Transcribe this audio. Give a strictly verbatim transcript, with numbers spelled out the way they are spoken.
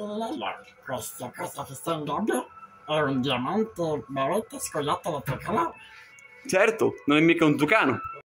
Lello, questo, questo che sta in gabbia è un diamante bavetta scoiattolo tricolore. Certo, non è mica un tucano.